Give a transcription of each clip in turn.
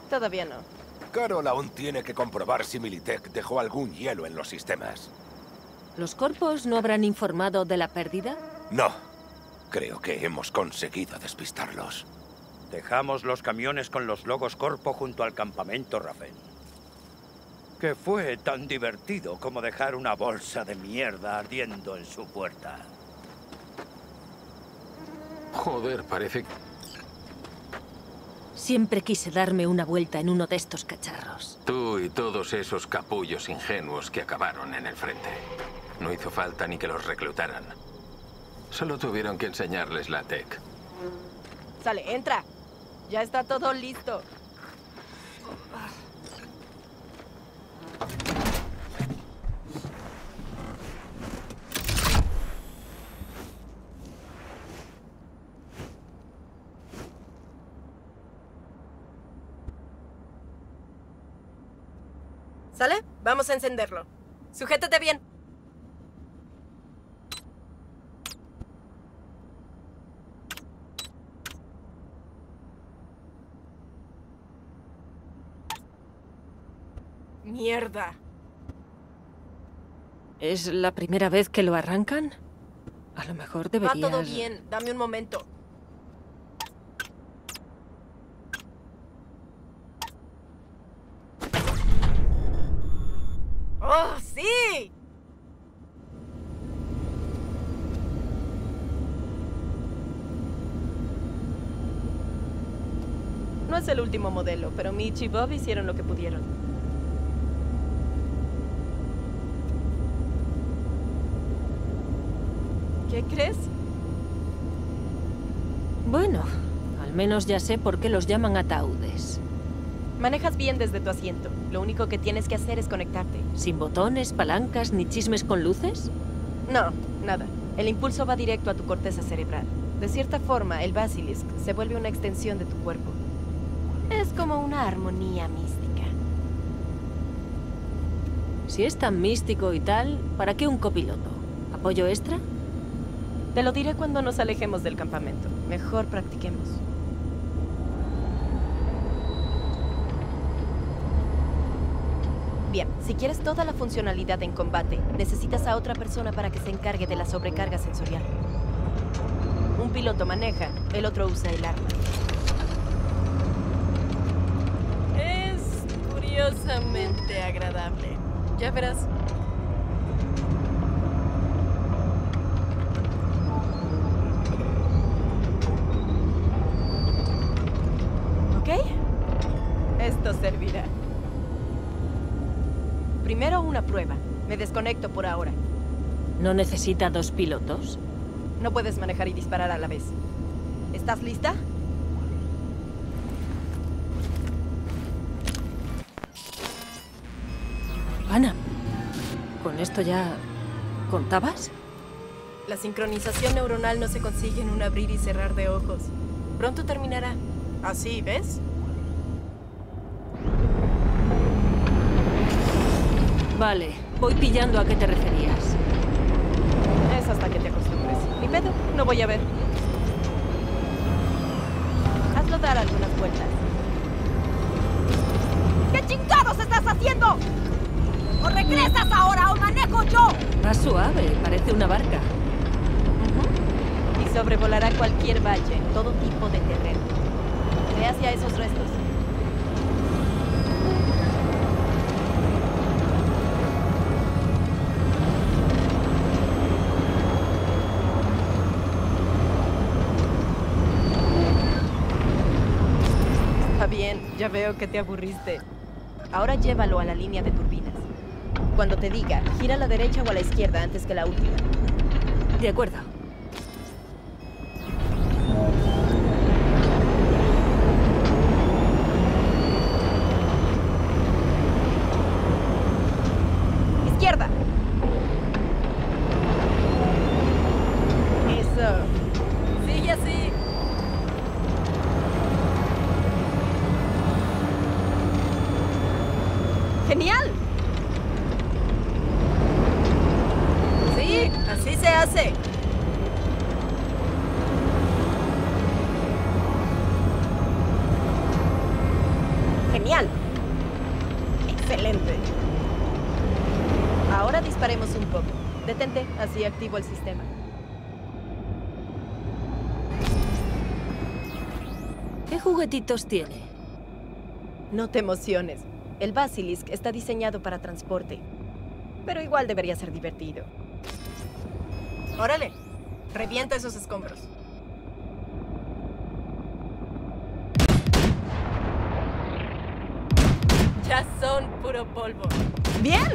Todavía no. Carol aún tiene que comprobar si Militech dejó algún hielo en los sistemas. ¿Los corpos no habrán informado de la pérdida? No. Creo que hemos conseguido despistarlos. Dejamos los camiones con los logos Corpo junto al campamento Raven. Que fue tan divertido como dejar una bolsa de mierda ardiendo en su puerta. Joder, parece... Siempre quise darme una vuelta en uno de estos cacharros. Tú y todos esos capullos ingenuos que acabaron en el frente. No hizo falta ni que los reclutaran. Solo tuvieron que enseñarles la tech. Sale, entra. Ya está todo listo. ¿Sale? Vamos a encenderlo. Sujétate bien. Mierda. ¿Es la primera vez que lo arrancan? A lo mejor deberías... Va todo bien. Dame un momento. ¡Oh, sí! No es el último modelo, pero Mitch y Bob hicieron lo que pudieron. ¿Qué crees? Bueno, al menos ya sé por qué los llaman ataúdes. Manejas bien desde tu asiento. Lo único que tienes que hacer es conectarte. ¿Sin botones, palancas ni chismes con luces? No, nada. El impulso va directo a tu corteza cerebral. De cierta forma, el Basilisk se vuelve una extensión de tu cuerpo. Es como una armonía mística. Si es tan místico y tal, ¿para qué un copiloto? ¿Apoyo extra? Te lo diré cuando nos alejemos del campamento. Mejor practiquemos. Bien, si quieres toda la funcionalidad en combate, necesitas a otra persona para que se encargue de la sobrecarga sensorial. Un piloto maneja, el otro usa el arma. Es curiosamente agradable. Ya verás. ¿Ok? Esto servirá. Primero una prueba. Me desconecto por ahora. ¿No necesita dos pilotos? No puedes manejar y disparar a la vez. ¿Estás lista? Ana, ¿con esto ya contabas? La sincronización neuronal no se consigue en un abrir y cerrar de ojos. Pronto terminará. Así, ¿ves? Vale, voy pillando a qué te referías. Es hasta que te acostumbres. Ni pedo, no voy a ver. Hazlo dar algunas vueltas. ¿Qué chingados estás haciendo? ¡O regresas ahora o manejo yo! Va suave, parece una barca. Y sobrevolará cualquier valle, todo tipo de terreno. Ve hacia esos restos. Está bien, ya veo que te aburriste. Ahora llévalo a la línea de turbinas. Cuando te diga, gira a la derecha o a la izquierda antes que la última. De acuerdo. Izquierda. Eso. Sigue así. ¡Genial! Sí, así se hace. ¡Genial! ¡Excelente! Ahora disparemos un poco. Detente, así activo el sistema. ¿Qué juguetitos tiene? No te emociones. El Basilisk está diseñado para transporte. Pero igual debería ser divertido. ¡Órale! Revienta esos escombros. Ya son puro polvo. ¡Bien!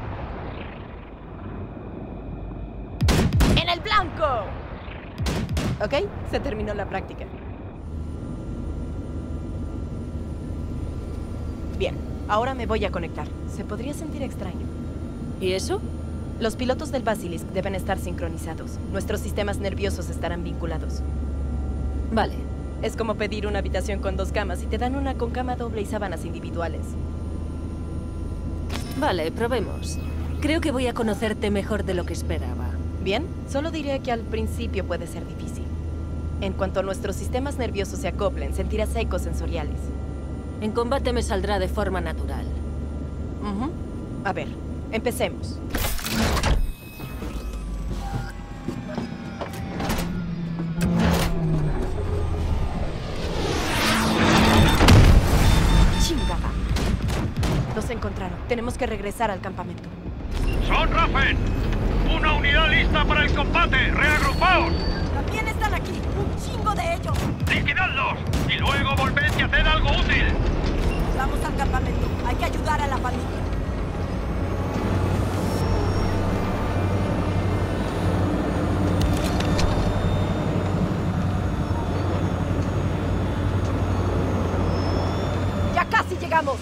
¡En el blanco! Ok, se terminó la práctica. Bien, ahora me voy a conectar. Se podría sentir extraño. ¿Y eso? Los pilotos del Basilisk deben estar sincronizados. Nuestros sistemas nerviosos estarán vinculados. Vale. Es como pedir una habitación con 2 camas y te dan una con cama doble y sábanas individuales. Vale, probemos. Creo que voy a conocerte mejor de lo que esperaba. Bien, solo diré que al principio puede ser difícil. En cuanto nuestros sistemas nerviosos se acoplen, sentirás ecos sensoriales. En combate me saldrá de forma natural. Ujú. A ver, empecemos. Chingada. Los encontraron. Tenemos que regresar al campamento. ¡Son Raffen! ¡Una unidad lista para el combate! ¡Reagrupaos! También están aquí. Un chingo de ellos. ¡Liquidadlos! ¡Y luego volved y haced algo útil! Vamos al campamento. Hay que ayudar a la familia. ¡Ya casi llegamos!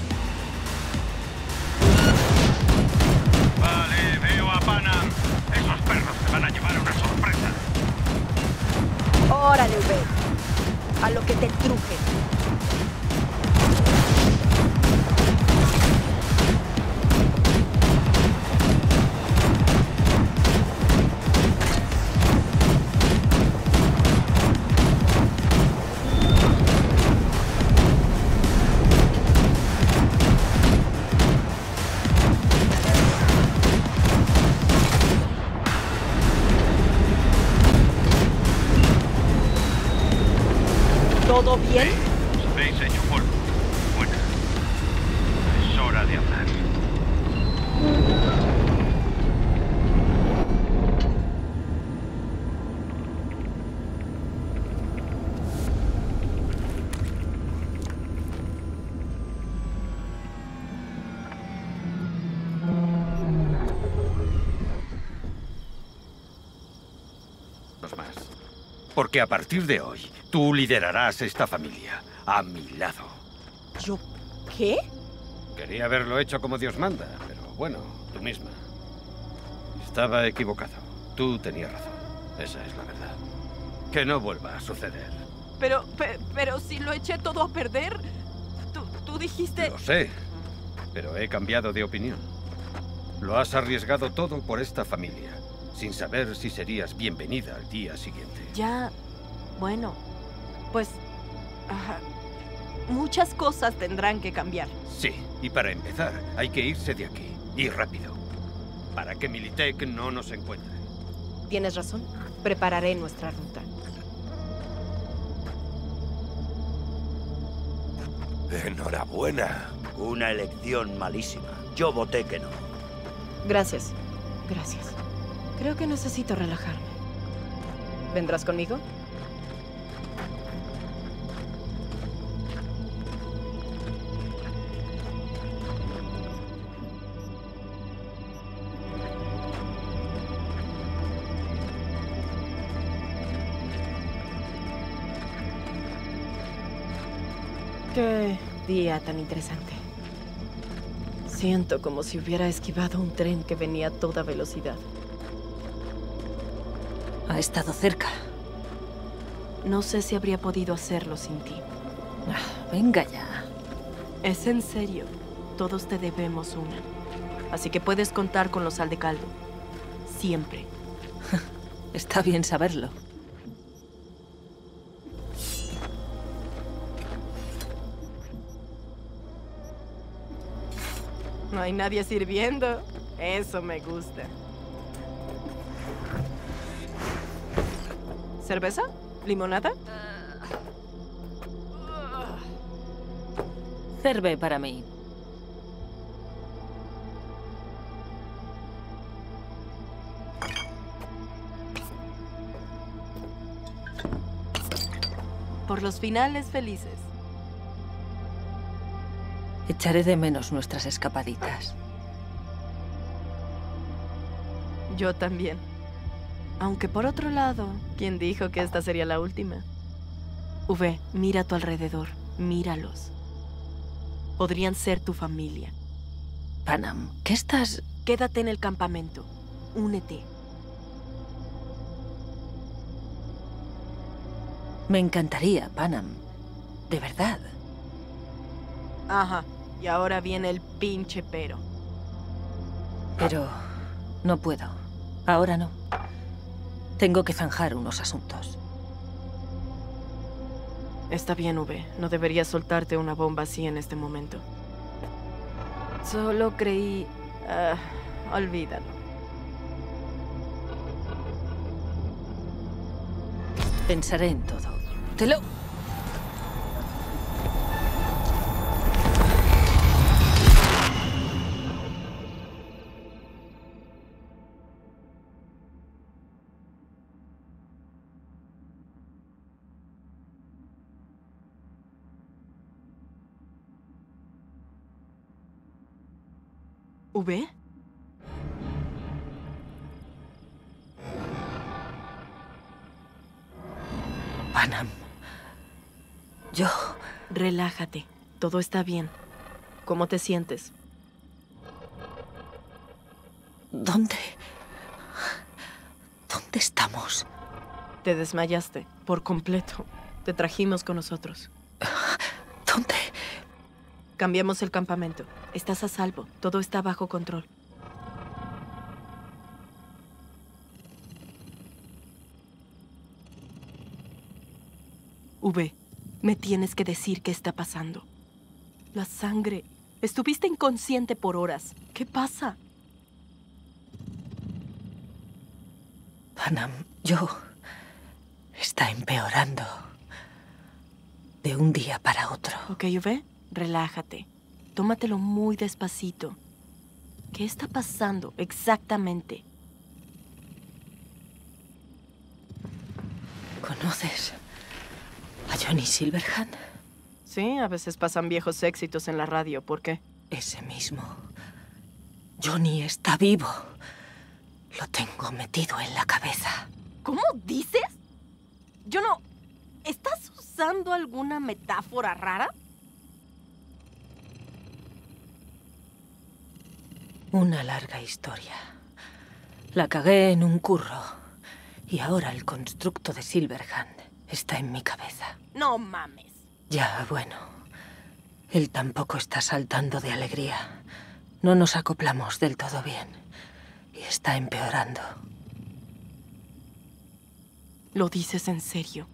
Vale, veo a Panam. Esos perros te van a llevar una sorpresa. ¡Órale, V! A lo que te truje. ¿Todo bien? Habéis hecho polvo. Bueno, es hora de hablar. Más. Porque a partir de hoy, tú liderarás esta familia a mi lado. ¿Yo qué? Quería haberlo hecho como Dios manda, pero bueno, tú misma. Estaba equivocado. Tú tenías razón. Esa es la verdad. Que no vuelva a suceder. Pero si lo eché todo a perder. Tú dijiste... Lo sé, pero he cambiado de opinión. Lo has arriesgado todo por esta familia, sin saber si serías bienvenida al día siguiente. Ya... Bueno, pues... muchas cosas tendrán que cambiar. Sí, y para empezar, hay que irse de aquí, y rápido, para que Militech no nos encuentre. Tienes razón. Prepararé nuestra ruta. Enhorabuena. Una elección malísima. Yo voté que no. Gracias. Gracias. Creo que necesito relajarme. ¿Vendrás conmigo? Qué día tan interesante. Siento como si hubiera esquivado un tren que venía a toda velocidad. Ha estado cerca. No sé si habría podido hacerlo sin ti. Venga ya. Es en serio. Todos te debemos una. Así que puedes contar con los Aldecaldo. Siempre. Está bien saberlo. No hay nadie sirviendo. Eso me gusta. ¿Cerveza? ¿Limonada? Cerve para mí. Por los finales felices. Echaré de menos nuestras escapaditas. Yo también. Aunque por otro lado, ¿quién dijo que esta sería la última? V, mira a tu alrededor. Míralos. Podrían ser tu familia. Panam, ¿qué estás...? Quédate en el campamento. Únete. Me encantaría, Panam. De verdad. Ajá. Y ahora viene el pinche pero. Pero no puedo. Ahora no. Tengo que zanjar unos asuntos. Está bien, V. No deberías soltarte una bomba así en este momento. Solo creí... olvídalo. Pensaré en todo. Te lo... ¿V? Panam. Yo... Relájate. Todo está bien. ¿Cómo te sientes? ¿Dónde estamos? Te desmayaste. Por completo. Te trajimos con nosotros. ¿Dónde? Cambiamos el campamento. Estás a salvo. Todo está bajo control. V, me tienes que decir qué está pasando. La sangre. Estuviste inconsciente por horas. ¿Qué pasa? Panam, yo... Está empeorando. De un día para otro. Ok, V, relájate. Tómatelo muy despacito. ¿Qué está pasando exactamente? ¿Conoces a Johnny Silverhand? Sí, a veces pasan viejos éxitos en la radio. ¿Por qué? Ese mismo. Johnny está vivo. Lo tengo metido en la cabeza. ¿Cómo dices? Yo no... ¿Estás usando alguna metáfora rara? Una larga historia. La cagué en un curro. Y ahora el constructo de Silverhand está en mi cabeza. No mames. Ya, bueno. Él tampoco está saltando de alegría. No nos acoplamos del todo bien. Y está empeorando. ¿Lo dices en serio?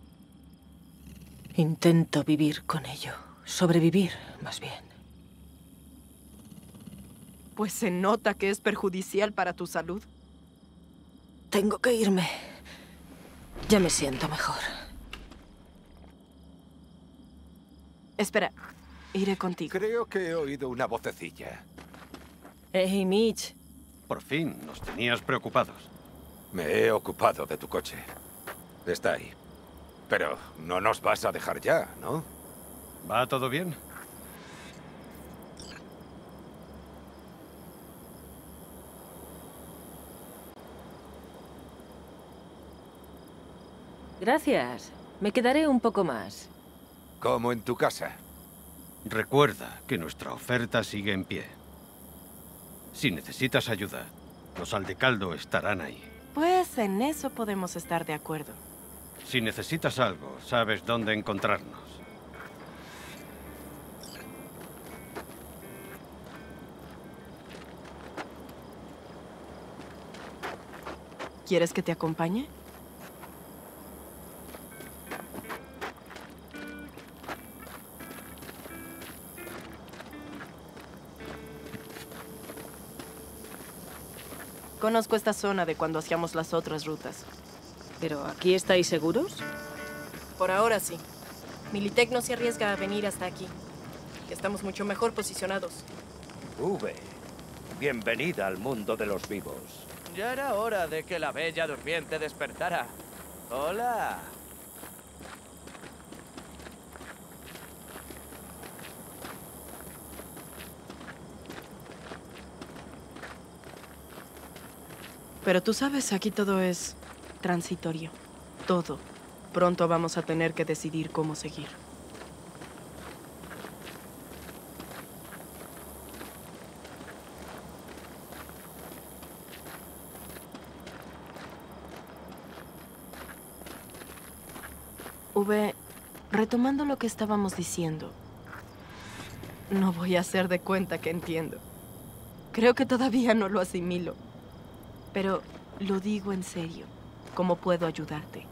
Intento vivir con ello. Sobrevivir, más bien. Pues se nota que es perjudicial para tu salud. Tengo que irme. Ya me siento mejor. Espera, iré contigo. Creo que he oído una vocecilla. Hey, Mitch. Por fin, nos tenías preocupados. Me he ocupado de tu coche. Está ahí. Pero no nos vas a dejar ya, ¿no? ¿Va todo bien? Gracias. Me quedaré un poco más. Como en tu casa. Recuerda que nuestra oferta sigue en pie. Si necesitas ayuda, los Aldecaldo estarán ahí. Pues en eso podemos estar de acuerdo. Si necesitas algo, sabes dónde encontrarnos. ¿Quieres que te acompañe? Conozco esta zona de cuando hacíamos las otras rutas. ¿Pero aquí estáis seguros? Por ahora sí. Militech no se arriesga a venir hasta aquí. Estamos mucho mejor posicionados. V, bienvenida al mundo de los vivos. Ya era hora de que la bella durmiente despertara. Hola. Pero tú sabes, aquí todo es transitorio. Todo. Pronto vamos a tener que decidir cómo seguir. V, retomando lo que estábamos diciendo, no voy a hacer de cuenta que entiendo. Creo que todavía no lo asimilo. Pero lo digo en serio. ¿Cómo puedo ayudarte?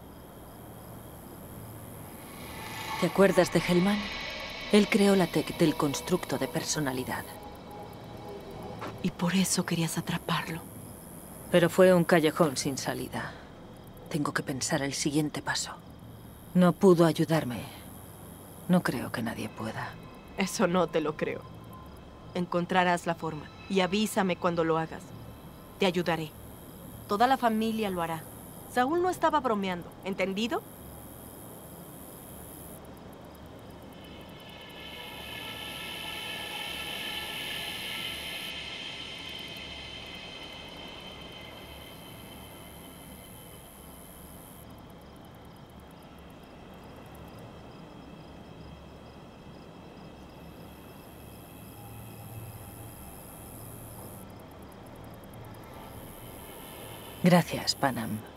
¿Te acuerdas de Hellman? Él creó la tech del constructo de personalidad. Y por eso querías atraparlo. Pero fue un callejón sin salida. Tengo que pensar el siguiente paso. No pudo ayudarme. No creo que nadie pueda. Eso no te lo creo. Encontrarás la forma. Y avísame cuando lo hagas. Te ayudaré. Toda la familia lo hará. Saúl no estaba bromeando, ¿entendido? Gracias, Panam.